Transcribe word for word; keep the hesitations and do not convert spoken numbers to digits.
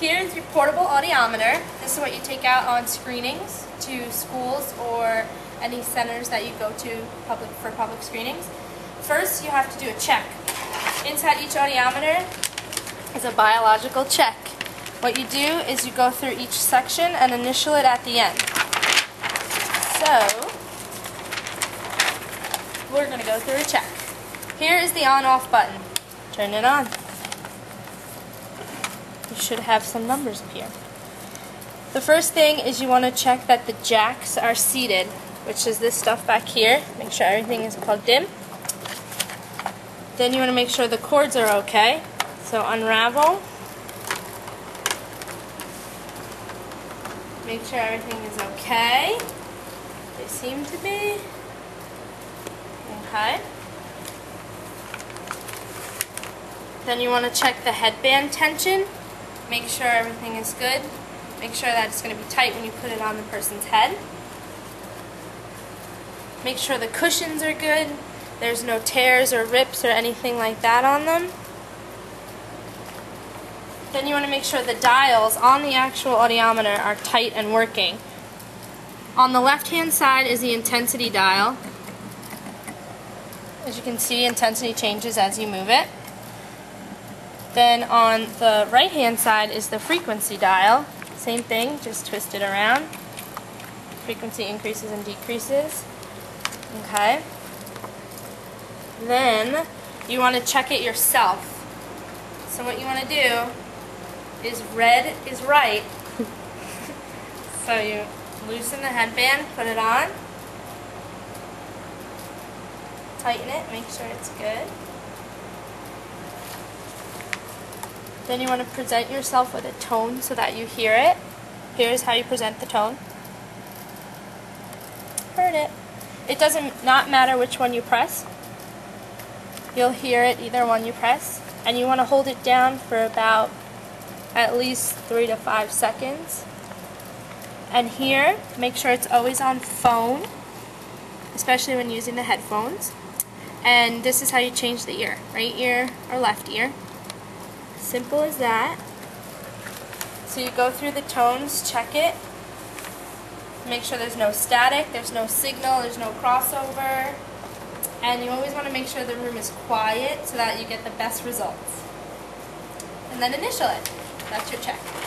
Here's your portable audiometer. This is what you take out on screenings to schools or any centers that you go to public for public screenings. First, you have to do a check. Inside each audiometer is a biological check. What you do is you go through each section and initial it at the end. So, we're going to go through a check. Here is the on-off button. Turn it on. You should have some numbers appear. The first thing is you want to check that the jacks are seated, which is this stuff back here. Make sure everything is plugged in. Then you want to make sure the cords are okay. So unravel. Make sure everything is okay. They seem to be. Okay. Then you want to check the headband tension. Make sure everything is good. Make sure that it's going to be tight when you put it on the person's head. Make sure the cushions are good. There's no tears or rips or anything like that on them. Then you want to make sure the dials on the actual audiometer are tight and working. On the left-hand side is the intensity dial. As you can see, intensity changes as you move it. Then on the right-hand side is the frequency dial. Same thing, just twist it around. Frequency increases and decreases. Okay. Then you want to check it yourself. So what you want to do is red is right. So you loosen the headband, put it on, tighten it, make sure it's good. Then you want to present yourself with a tone so that you hear it. Here's how you present the tone. Heard it. It doesn't not matter which one you press. You'll hear it either one you press. And you want to hold it down for about at least three to five seconds. And here, make sure it's always on phone, especially when using the headphones. And this is how you change the ear, right ear or left ear. Simple as that. So you go through the tones, check it, make sure there's no static, there's no signal, there's no crossover, and you always want to make sure the room is quiet so that you get the best results. And then initial it. That's your check.